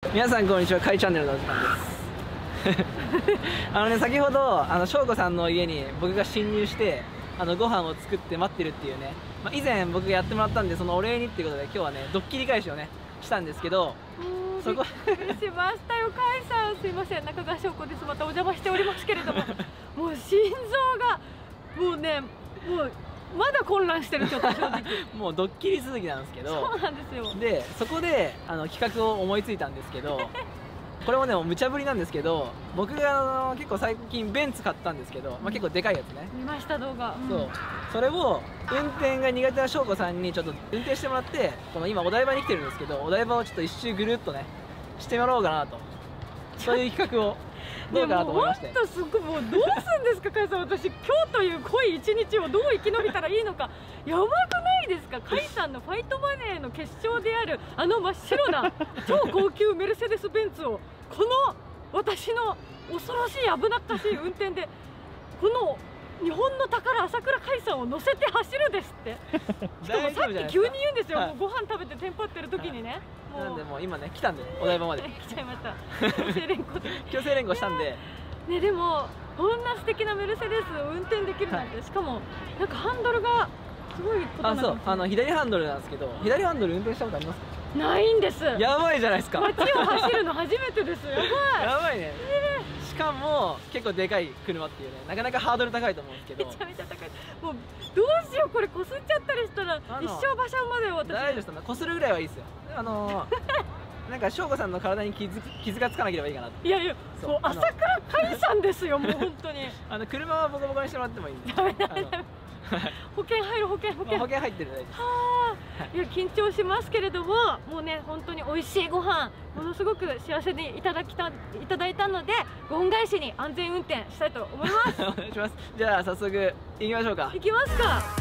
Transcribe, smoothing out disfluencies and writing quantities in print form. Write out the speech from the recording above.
皆さんこんにちは、カイチャンネルのお時間です先ほど翔子さんの家に僕が侵入してご飯を作って待ってるっていうね、以前僕がやってもらったんで、そのお礼にっていうことで今日はねドッキリ返しをねしたんですけど、そこびっくりしましたよ。カイさん、すいません、中川翔子です。またお邪魔しておりますけれどももう心臓がもうね、もうまだ混乱してる、ちょっと正直もうドッキリ続きなんですけど、 そうなんですよ。 でそこで企画を思いついたんですけどこれもね、もう無茶ぶりなんですけど、僕が結構最近ベンツ買ったんですけど、結構でかいやつね。 見ました動画、 そう、それを運転が苦手な翔子さんにちょっと運転してもらって、この今お台場に来てるんですけど、お台場をちょっと一周ぐるっとねしてもらおうかなと、そういう企画をどうかなと思いまして。 もうすごい、もうどうすんですか、カイさん。私今日という濃い一日をどう生き延びたらいいのか、やばくないですか。カイさんのファイトマネーの結晶である真っ白な超高級メルセデス・ベンツをこの私の恐ろしい危なっかしい運転でこの日本の宝朝倉海さんを乗せて走るですってしかもさっき急に言うんですよ、もうご飯食べてテンパってる時にね、 なんでもう今ね来たんで、お台場まで来ちゃいました強制連行で強制連行したんでね。でもこんな素敵なメルセデスを運転できるなんて、しかもなんかハンドルがすごいことになってますね。 左ハンドルなんですけど、左ハンドル運転したことありますか？ ないんです。 やばいじゃないですか。 街を走るの初めてです。やばいやばいね。しかも結構でかい車っていうね、なかなかハードル高いと思うんですけど、 めちゃめちゃ高い。もうどうしよう、これこすっちゃったりしたら一生馬車馬だよ私。 大丈夫です。こするぐらいはいいですよ。なんか翔子さんの体に傷がつかなければいいかなと。 いやいや、そう、朝倉海さんですよ、もう本当に車はボコボコにしてもらってもいいんで。 ダメダメダメ保険入る、保険入ってる。大丈夫です。 はあ、いや緊張しますけれども、もうね本当に美味しいご飯ものすごく幸せにいただいたので、ご恩返しに安全運転したいと思いますお願いします。じゃあ早速行きましょうか。 行きますか。